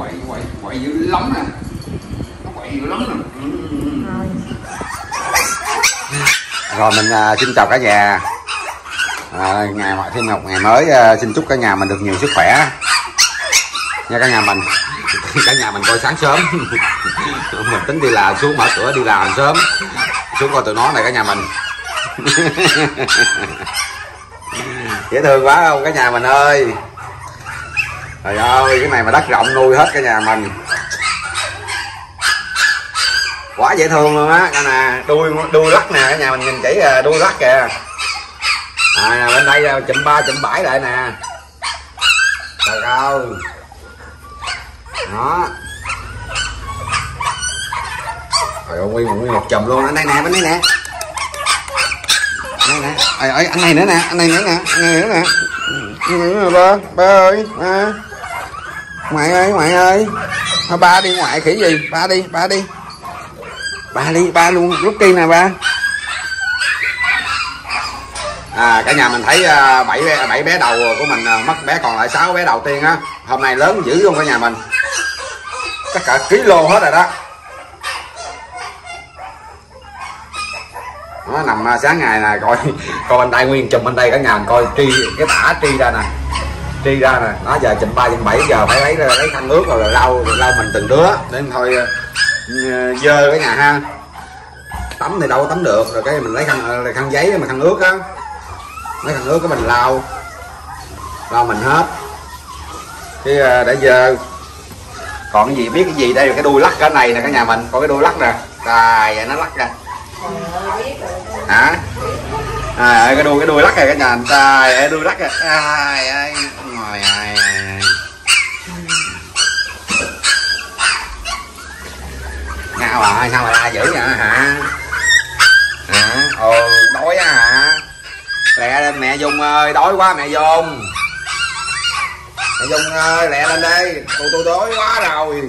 quậy dữ lắm nè, nó quậy dữ lắm nè. Rồi mình xin chào cả nhà. Ngày thêm một ngày mới, xin chúc cả nhà mình được nhiều sức khỏe nha cả nhà mình. Cả nhà mình coi sáng sớm mình tính đi làm, xuống mở cửa đi làm sớm, xuống coi tụi nó này cả nhà mình. Dễ thương quá không cả nhà mình ơi. Trời ơi, cái này mà đất rộng nuôi hết cả nhà mình, quá dễ thương luôn á. Cái nè đuôi lắc nè cả nhà mình, nhìn kỹ đuôi lắc kìa. Bên đây chụm 3 chụm 7 lại nè. Trời ơi đó. Trời ơi, nguyên một chùm luôn. Anh đây nè, bên đây nè, đây nè. Anh này nữa nè, anh này nữa nè, anh này nữa nè. Ba ơi, ngoại ơi, thôi ba đi ngoại khỉ gì, ba đi, ba luôn lúc kia nè ba. Cả nhà mình thấy 7 bé đầu của mình mất bé còn lại 6 bé đầu tiên á. Hôm nay lớn dữ luôn cả nhà mình, tất cả kilo hết rồi đó. Nó nằm sáng ngày nè, coi bên đây nguyên chùm bên đây cả nhà mình coi cái tả tri ra nè, nó giờ chùm 3 chùm 7 giờ phải lấy khăn ướt rồi lau mình từng đứa nên thôi dơ cả nhà ha. Tắm thì đâu có tắm được, rồi cái mình lấy khăn giấy mà khăn ướt á, lấy khăn ướt cái mình lau mình hết cái để dơ. Còn cái gì biết cái gì đây là cái đuôi lắc cái này nè cả nhà mình, coi cái đuôi lắc nè, trời nó lắc ra hả. Cái đuôi lắc này cả nhà, trời đuôi lắc rồi. Sao rồi, sao mà la dữ vậy hả? Đói á hả? Lẹ lên mẹ Dung ơi, đói quá mẹ Dung. Mẹ Dung ơi, lẹ lên đây, tôi đói quá rồi.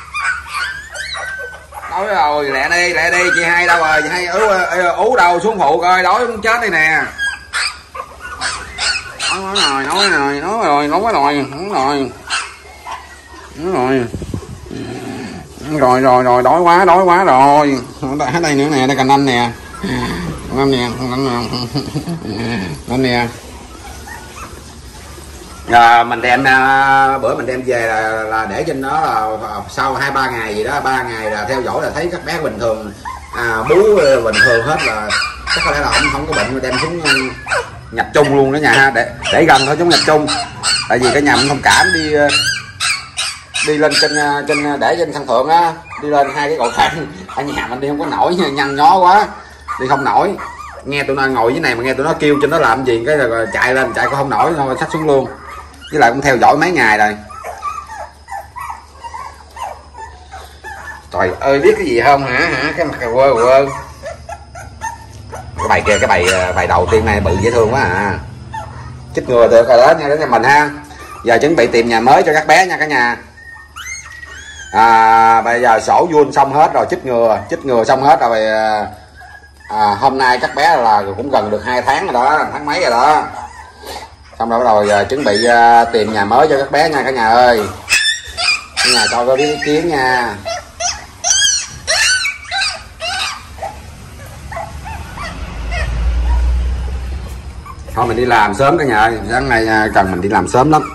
Đói rồi, lẹ đi, chị Hai đâu rồi? Chị Hai ú đâu, xuống phụ coi, đói muốn chết đây nè. Nói rồi, đói quá rồi. Ở đây nữa nè, đây cành anh nè. Anh nè. Mình đem bữa mình đem về là để trên đó là sau 2-3 ngày gì đó, 3 ngày là theo dõi là thấy các bé bình thường, bú bình thường hết, là chắc có lẽ là không có bệnh, đem xuống nhập chung luôn đó nhà ha, để gần thôi chúng nhập chung. Tại vì cái nhà mình thông cảm đi lên trên để trên sân thượng á, đi lên 2 cái cầu thang ở nhà mình đi không có nổi, nhăn nhó quá đi không nổi. Nghe tụi nó ngồi dưới này mà nghe tụi nó kêu trên đó làm gì, cái rồi chạy lên chạy cũng không nổi, thôi xách xuống luôn. Với lại cũng theo dõi mấy ngày rồi. Trời ơi, biết cái gì không hả? Cái mặt quơ. Cái bài kia, cái bài đầu tiên này bự dễ thương quá à. Chích ngừa được rồi đó nha cả nhà mình ha. Giờ chuẩn bị tìm nhà mới cho các bé nha cả nhà. Bây giờ sổ vuông xong hết rồi, chích ngừa xong hết rồi. Hôm nay các bé là cũng gần được 2 tháng rồi đó, tháng mấy rồi đó. Xong rồi bắt đầu giờ chuẩn bị tìm nhà mới cho các bé nha cả nhà ơi. Cả nhà coi có biết ý kiến nha. Thôi mình đi làm sớm cả nhà ơi, sáng nay cần mình đi làm sớm lắm.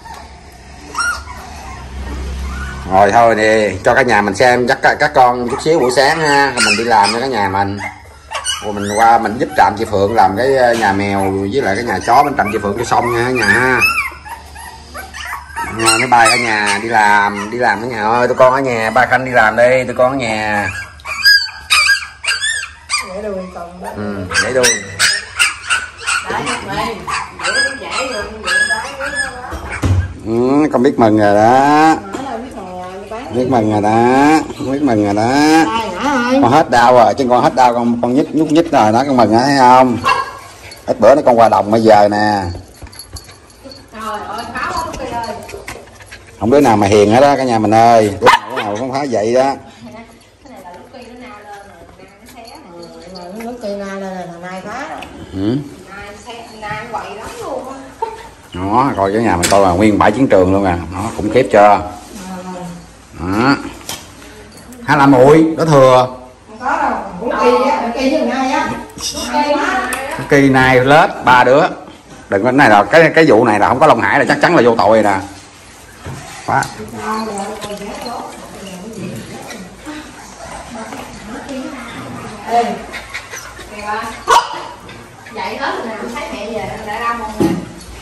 Rồi thôi nè, cho cả nhà mình xem chắc các con chút xíu buổi sáng ha, rồi mình đi làm cho cả nhà mình. Rồi mình qua mình giúp Trạm chị Phượng làm cái nhà mèo với lại cái nhà chó bên Trạm chị Phượng cho xong nha cả nhà ha. Rồi máy bay cả nhà đi làm cả nhà ơi, tụi con ở nhà, ba Khanh đi làm đi, tụi con ở nhà. Để đuôi. Con biết mừng rồi đó. Biết mừng rồi đó. Con hết đau rồi, chứ con hết đau con nhúc nhích rồi đó, con mừng á thấy không? Ít bữa nó con qua đồng bây giờ nè. Không đứa nào mà hiền hết đó cả nhà mình ơi, đứa nào cũng phải vậy đó. Đó, coi cái nhà mình coi là nguyên bãi chiến trường luôn à, nó khủng khiếp chưa. hay là mùi đó thừa. Không có đâu, củ kỳ á, kỳ với ai á. Kỳ này lết 3 đứa. Đừng có cái này là cái vụ này là không có Long Hải là chắc chắn là vô tội rồi nè. Quá. Ê, dậy hết rồi nè, thấy mẹ về lại ra một nè.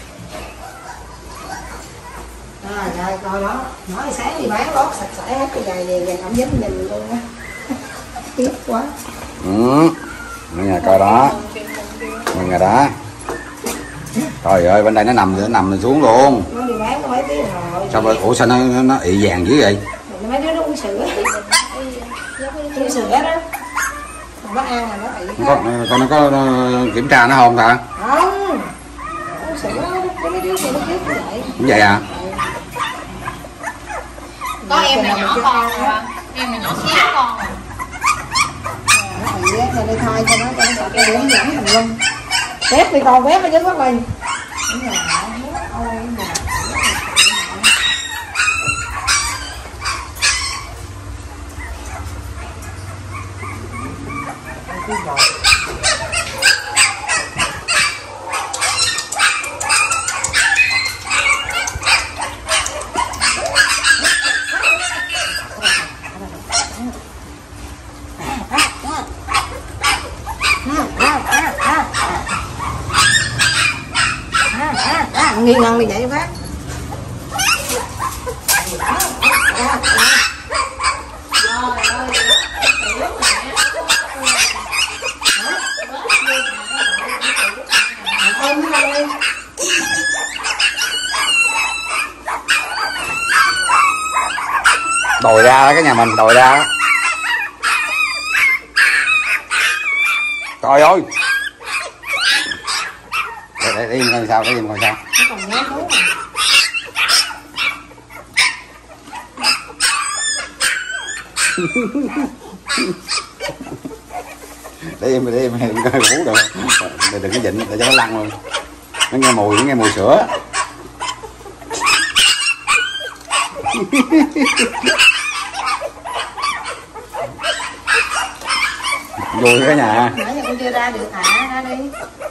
Rồi coi đó, nói sáng đi bán lót sạch sẽ hết cái giày về cảm giác nhìn luôn á. Tiếc quá. Mọi người coi đó. Mọi người đó. Trời ơi, bên đây nó nằm xuống luôn. Nó đi bán có mấy tiếng rồi. Sao vậy? Ủa sao nó ị vàng dữ vậy? Mấy đứa nó uống sữa. Uống sữa đó. Nó ăn là nó ị. Nó có kiểm tra nó không ta? Không. Uống sữa có mấy đứa nó kiếp như vậy. Cũng vậy à? Có em là nhỏ con rồi, em là nhỏ xíu con. Nó ị á, nên đi thay cho nó sạch cái điểm dẫn thành lum. Bếp thì còn bếp ở dưới Bắc Bình. Nghi ngân đi vậy phát. Đòi ra cái nhà mình, đòi ra. Trời ơi. Để im coi sao, để im coi sao. Để im, đừng có ngủ được. Đừng có dịnh để cho nó lăn luôn. Nó nghe mùi sữa. Vui cái nhà. Nãy giờ con chưa ra được thả ra đi.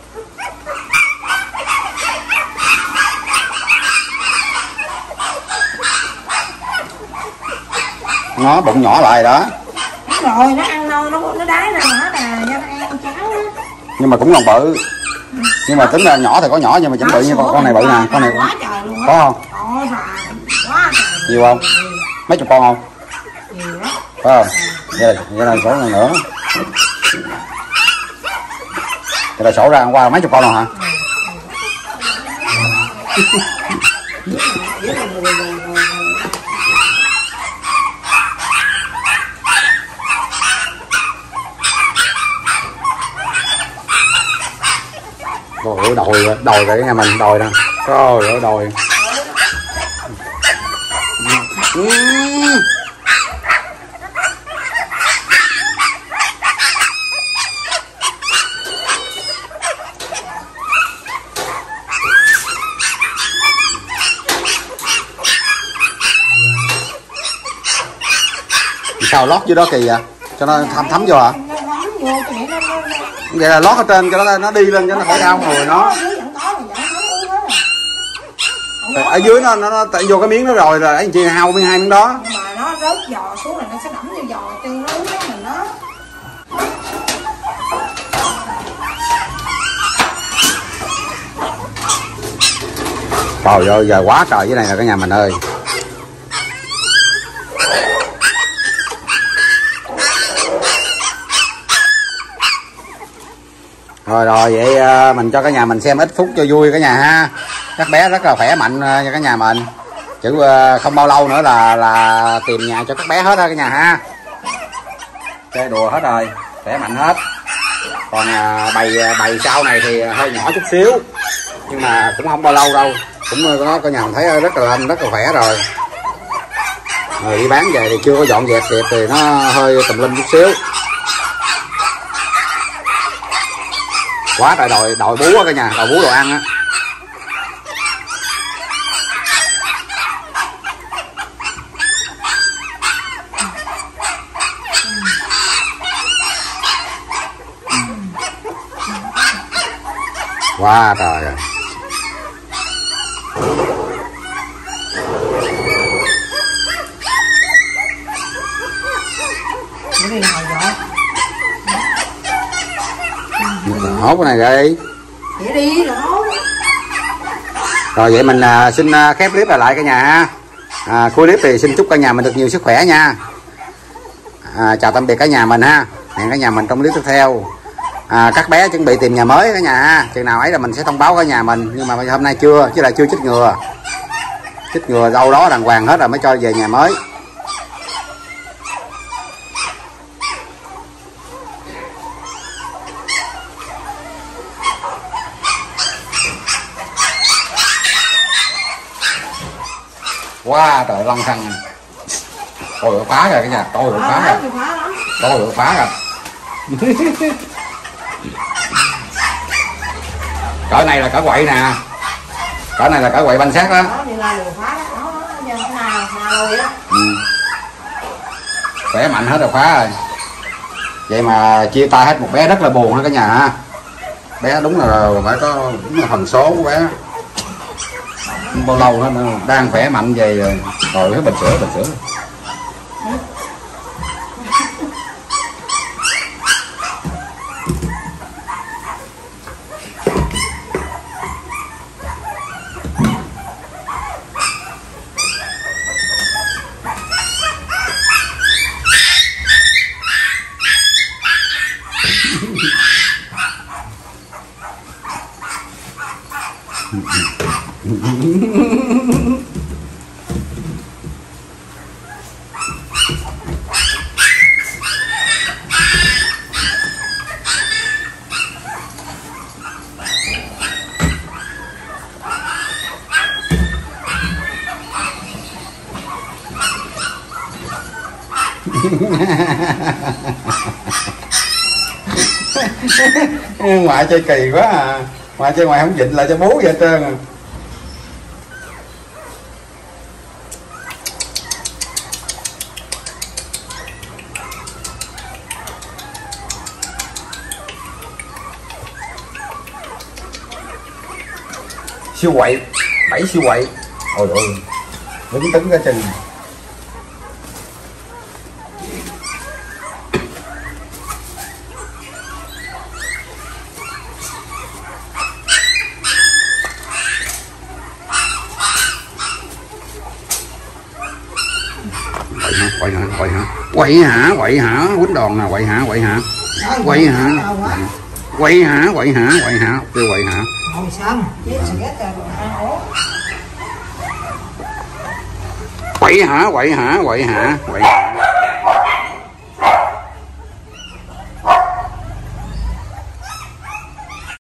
Nó bụng nhỏ lại đó. Rồi nó ăn no nó đái ra mà nè, cho nó ăn cháo á. Nhưng mà cũng còn bự. Nhưng mà tính là nhỏ thì có nhỏ nhưng mà chuẩn bị như con này bự nè, con này quá trời luôn á. có không? Quá trời. Nhiều không? Mấy chục con không? Nhiều đó. Có không? Vậy là số này nữa. Vậy là sổ ra hôm qua mấy chục con rồi hả? Đòi cái nhà mình đòi nè. Trời ơi đòi. Sao lót dưới đó kỳ vậy? Cho nó thấm vô hả? Vậy là lót ở trên cho nó đi lên cho nó khỏi đau người nó. Ở dưới nó tại vô cái miếng đó rồi anh chị hao với hai miếng đó. Mà nó rớt giò xuống là nó sẽ đẫm vô giò chân nó uống cái mình đó. Trời ơi giờ quá trời cái này là cái nhà mình ơi. Rồi vậy mình cho cả nhà mình xem ít phút cho vui cả nhà ha. Các bé rất là khỏe mạnh cho cả nhà mình. Chứ không bao lâu nữa là tìm nhà cho các bé hết á cả nhà ha. Chơi đùa hết rồi, khỏe mạnh hết. Còn bầy sau này thì hơi nhỏ chút xíu. Nhưng mà cũng không bao lâu đâu. Cũng có cả nhà mình thấy rất là lên, rất là khỏe rồi. Rồi đi bán về thì chưa có dọn dẹp đẹp thì nó hơi tùm lum chút xíu. Quá trời đòi bú á cả nhà, đòi bú đồ ăn á. Quá trời rồi. Đi ngồi rồi. Hốt cái này đi. Để đi rồi. Rồi vậy mình xin khép clip lại cả nhà ha. Cuối clip thì xin chúc cả nhà mình được nhiều sức khỏe nha. Chào tạm biệt cả nhà mình ha. Hẹn cả nhà mình trong clip tiếp theo. Các bé chuẩn bị tìm nhà mới cả nhà ha. Chừng nào ấy là mình sẽ thông báo cả nhà mình. Nhưng mà hôm nay chưa, chứ là chưa chích ngừa. Chích ngừa đâu đó đàng hoàng hết rồi mới cho về nhà mới. Quá trời lăn xăng. Ôi phá rồi cả nhà, tôi được phá rồi. Tôi được phá rồi. Cỡ này là cỡ quậy nè. Cỡ này là cỡ quậy banh xác đó. Khỏe mạnh hết rồi, phá rồi. Vậy mà chia tay hết một bé rất là buồn ha cả nhà ha. Bé đúng là phải có đúng là thần số của bé. Bao lâu hết nữa, đang khỏe mạnh vậy rồi. Rồi cái bình sữa. Ngoại chơi kỳ quá à. Ngoại chơi ngoài không dịnh lại cho bố vậy hết trơn à. Siêu quậy, 7 siêu quậy. Ôi ôi, đứng tấn ra chừng. Quậy hả, quýnh đòn nè, quậy hả, quậy hả, kêu quậy hả. Ngồi xong, quậy hả.